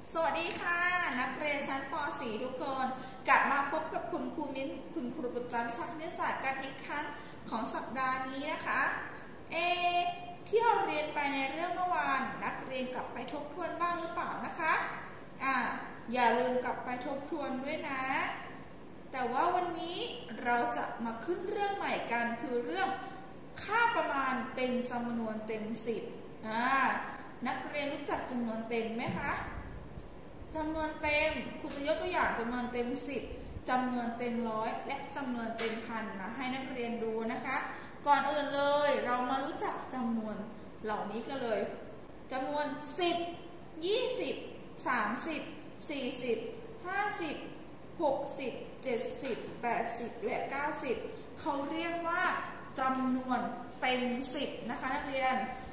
สวัสดีค่ะนักเรียนชั้นป .4 ทุกคนกลับมาพบกับคุณครูมิ้นคุณครูประจำวิชาคณิตศาสตร์กันอีกครั้งของสัปดาห์นี้นะคะที่เราเรียนไปในเรื่องเมื่อวานนักเรียนกลับไปทบทวนบ้างหรือเปล่านะคะอย่าลืมกลับไปทบทวนด้วยนะแต่ว่าวันนี้เราจะมาขึ้นเรื่องใหม่กันคือเรื่องค่าประมาณเป็นจำนวนเต็ม10นักเรียนรู้จักจำนวนเต็มไหมคะจำนวนเต็มครูจะยกตัวอย่างจำนวนเต็ม10จำนวนเต็ม100และจำนวนเต็มพันมาให้นักเรียนดูนะคะก่อนอื่นเลยเรามารู้จักจำนวนเหล่านี้กันเลยจำนวน10 20 30 40 50 60 70 80และ90เขาเรียกว่าจำนวนเต็ม10นะคะนักเรียน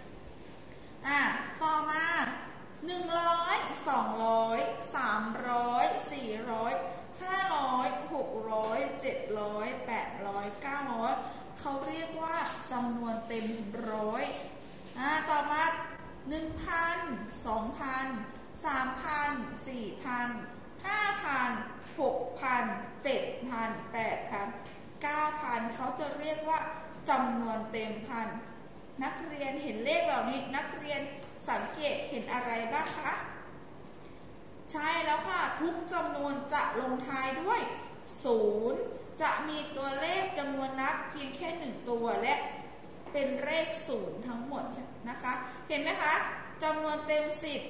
ต่อมา100 200 300 400 500 600 700 800 900เขาเรียกว่าจำนวนเต็มร้อยต่อมา 1,000 2,000 3,000 4,000 5,000 6,000 7,000 8,000 9,000เขาจะเรียกว่าจำนวนเต็มพันนักเรียนเห็นเลขเหล่านี้นักเรียนสังเกตเห็นอะไรบ้างคะใช่แล้วค่ะทุกจำนวนจะลงท้ายด้วย0จะมีตัวเลขจำนวนนับเพียงแค่1ตัวและเป็นเลข0ทั้งหมดนะคะเห็นไหมคะจำนวนเต็ม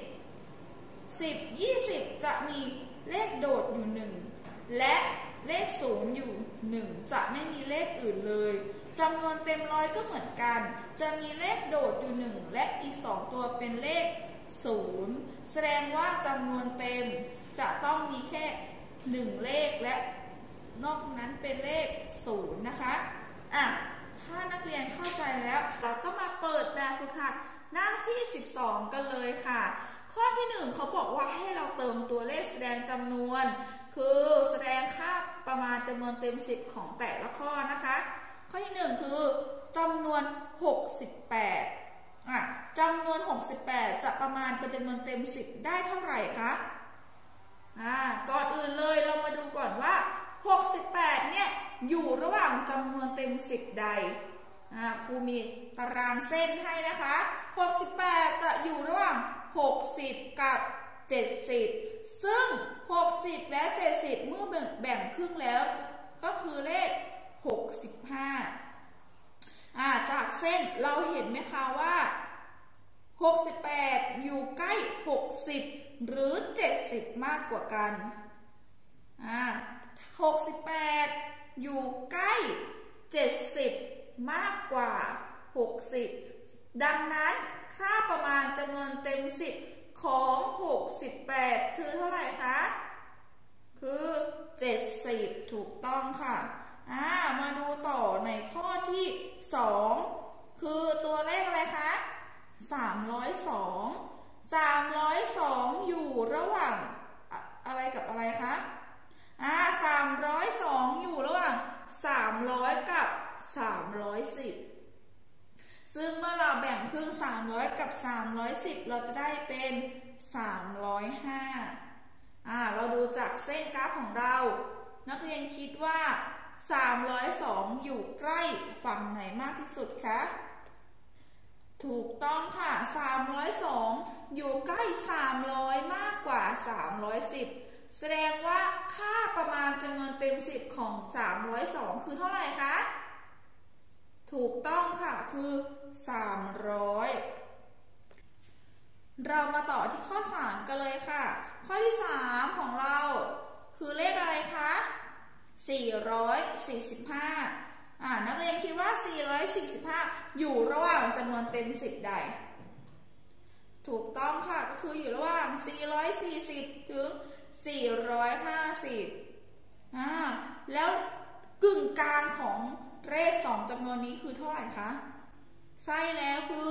10 20จะมีเลขโดดอยู่1และเลข0อยู่1จะไม่มีเลขอื่นเลยจำนวนเต็มร้อยก็เหมือนกันจะมีเลขโดดอยู่1และอีก2ตัวเป็นเลข0แสดงว่าจำนวนเต็มจะต้องมีแค่1เลขและนอกนั้นเป็นเลข0นะคะถ้านักเรียนเข้าใจแล้วเราก็มาเปิดแบบฝึกหัดหน้าที่12กันเลยค่ะข้อที่1เขาบอกว่าให้เราเติมตัวเลขแสดงจำนวนคือแสดงค่าประมาณจำนวนเต็ม10ของแต่ละข้อนะคะข้อที่1คือจำนวน68จำนวน68จะประมาณเป็นจำนวนเต็ม10ได้เท่าไหร่คะก่อนอื่นเลยเรามาดูก่อนว่า68เนี่ยอยู่ระหว่างจำนวนเต็ม10ใดครูมีตารางเส้นให้นะคะ68จะอยู่ระหว่าง60กับ70ซึ่ง60และ70เมื่อแบ่งครึ่งแล้วก็คือเลข65จากเส้นเราเห็นไหมคะว่า68อยู่ใกล้60หรือ70มากกว่ากัน68อยู่ใกล้70มากกว่า60ดังนั้นค่าประมาณจำนวนเต็ม10ของ68คือเท่าไหร่คะคือ70ถูกต้องค่ะมาดูต่อในข้อที่2คือตัวเลขอะไรคะ302อยู่ระหว่างอะไรกับอะไรคะ302อยู่ระหว่าง300กับ310ซึ่งเมื่อเราแบ่งครึ่ง300กับ310เราจะได้เป็น305เราดูจากเส้นกราฟของเรานักเรียนคิดว่า302อยู่ใกล้ฝั่งไหนมากที่สุดคะถูกต้องค่ะ302อยู่ใกล้300มากกว่า310แสดงว่าค่าประมาณจำนวนเต็ม10ของ302คือเท่าไหร่คะถูกต้องค่ะคือ300เรามาต่อที่ข้อ3กันเลยค่ะข้อที่3ของเราคือเลขอะไรคะ445นักเรียนคิดว่า445อยู่ระหว่างจำนวนเต็ม10ใดถูกต้องค่ะก็คืออยู่ระหว่าง440ถึง450แล้วกึ่งกลางของเลข2จำนวนนี้คือเท่าไหร่คะใช่แล้วคือ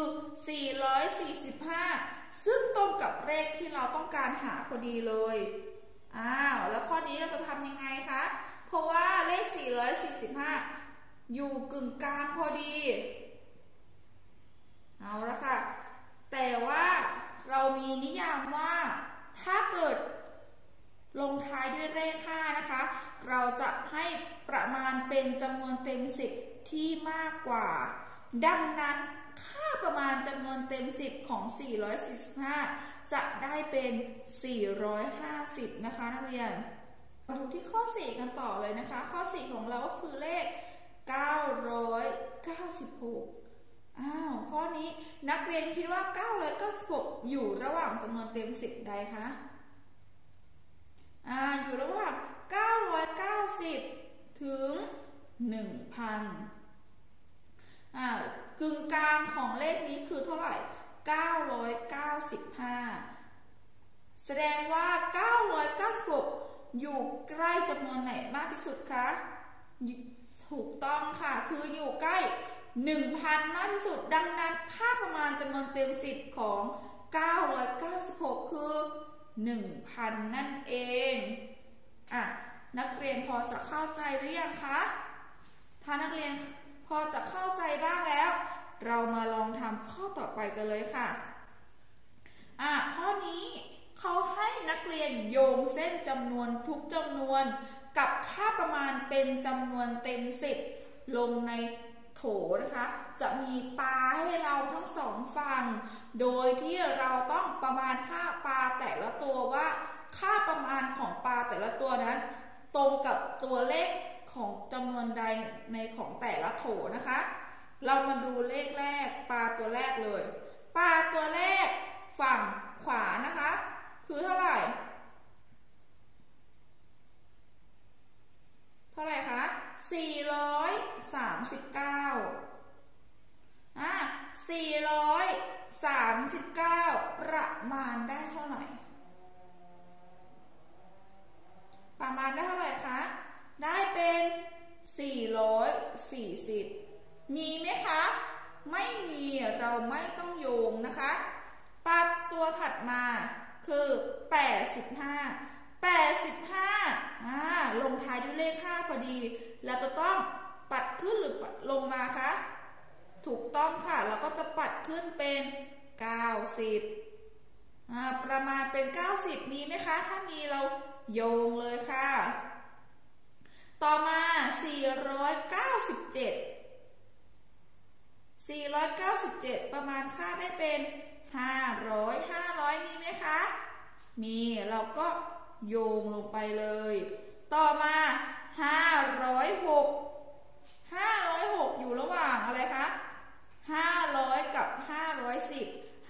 445ซึ่งตรงกับเลขที่เราต้องการหาพอดีเลยแล้วข้อนี้เราจะทำยังไงคะเพราะว่าเลข445อยู่กึ่งกลางพอดีเอาละค่ะแต่ว่าเรามีนิยามว่าถถ้าเกิดลงท้ายด้วยเลข5นะคะเราจะให้ประมาณเป็นจำนวนเต็ม10ที่มากกว่าดังนั้นค่าประมาณจำนวนเต็ม10ของ445จะได้เป็น450นะคะนักเรียนมาดูที่ข้อ4กันต่อเลยนะคะข้อ4ของเราก็คือเลข996ข้อนี้นักเรียนคิดว่า996อยู่ระหว่างจำนวนเต็ม10ใดคะอยู่ระหว่าง990ถึง 1,000กึ่งกลางของเลขนี้คือเท่าไหร่995แสดงว่า996อยู่ใกล้จำนวนไหนมากที่สุดคะถูกต้องค่ะคืออยู่ใกล้ 1,000 มากที่สุดดังนั้นค่าประมาณจำนวนเต็ม10ของ996คือ 1,000 นั่นเองนักเรียนพอจะเข้าใจหรือยังคะถ้านักเรียนพอจะเข้าใจบ้างแล้วเรามาลองทำข้อต่อไปกันเลยค่ะข้อนี้เขาให้นักเรียนโยงเส้นจำนวนทุกจำนวนกับค่าประมาณเป็นจำนวนเต็ม10ลงในโถนะคะจะมีปลาให้เราทั้งสองฝั่งโดยที่เราต้องประมาณค่าปลาแต่ละตัวว่าค่าประมาณของปลาแต่ละตัวนั้นตรงกับตัวเลขของจำนวนใดในของแต่ละโถนะคะเรามาดูเลขแรกปลาตัวแรกเลยปลาตัวแรกฝั่งขวานะคะคือเท่าไหร่คะ439ประมาณได้เท่าไหร่คะได้เป็น440มีไหมคะไม่มีเราไม่ต้องโยงนะคะปัดตัวถัดมาคือ85ลงท้ายด้วยเลข5พอดีเราจะต้องปัดขึ้นหรือปัดลงมาคะถูกต้องค่ะเราก็จะปัดขึ้นเป็น90ประมาณเป็น90มีไหมคะถ้ามีเราโยงเลยค่ะต่อมา497ประมาณค่าได้เป็น500มีไหมคะมีเราก็โยงลงไปเลยต่อมา506อยู่ระหว่างอะไรคะ500กับ510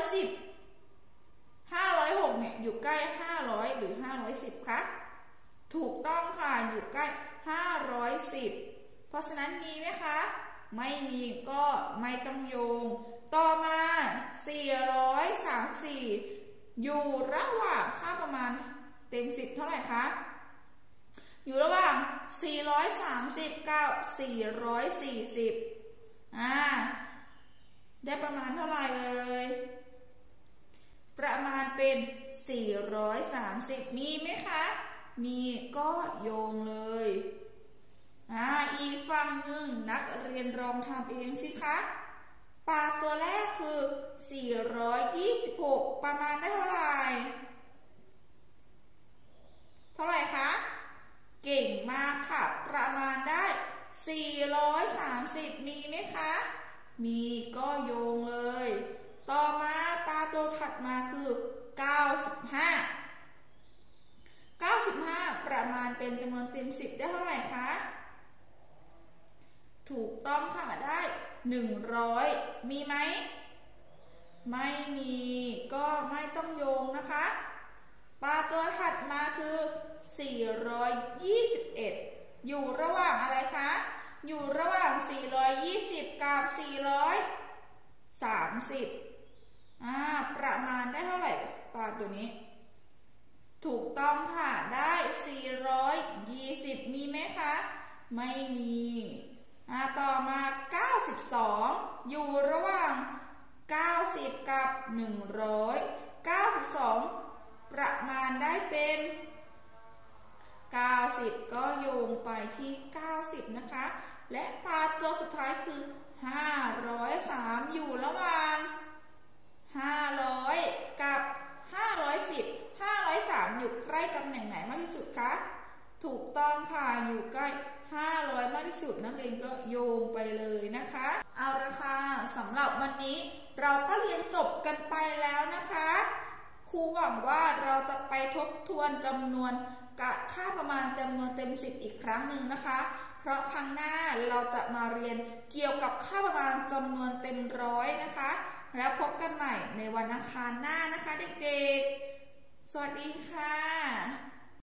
506เนี่ยอยู่ใกล้500หรือ510คะถูกต้องค่ะอยู่ใกล้510เพราะฉะนั้นมีไหมคะไม่มีก็ไม่ต้องโยงต่อมา434อยู่ระหว่างค่าประมาณเต็ม10เท่าไหร่คะอยู่ระหว่าง430กับ440ได้ประมาณเท่าไหร่เลยประมาณเป็น430มีไหมคะมีก็โยงเลยอีกฝั่งหนึ่งนักเรียนลองทำเองสิคะปลาตัวแรกคือ426ประมาณได้เท่าไหร่คะเก่งมากค่ะประมาณได้430มีไหมคะมีก็โยงเลยต่อมาปลาตัวถัดมาคือ95ประมาณเป็นจำนวนเต็ม10ได้เท่าไหร่คะถูกต้องค่ะได้100มีไหมไม่มีก็ไม่ต้องโยงนะคะปลาตัวถัดมาคือ421อยู่ระหว่างอะไรคะอยู่ระหว่าง420กับ430ประมาณได้เท่าไหร่ปลาตัวนี้ถูกต้องค่ะได้420มีไหมคะไม่มีต่อมา92อยู่ระหว่าง90กับ100 92ประมาณได้เป็น90ก็โยงไปที่90นะคะและปลาตัวสุดท้ายคือ503อยู่ระหว่าง500กับ510 อยู่ใกล้ตำแหน่งไหนมากที่สุดคะถูกต้องค่ะอยู่ใกล้500มากที่สุดนักเรียนก็โยงไปเลยนะคะเอาละค่ะสำหรับวันนี้เราก็เรียนจบกันไปแล้วนะคะครูหวังว่าเราจะไปทบทวนจำนวนค่าประมาณจำนวนเต็ม10อีกครั้งหนึ่งนะคะเพราะครั้งหน้าเราจะมาเรียนเกี่ยวกับค่าประมาณจำนวนเต็มร้อยนะคะแล้วพบกันใหม่ในวันอังคารหน้านะคะเด็กๆสวัสดีค่ะ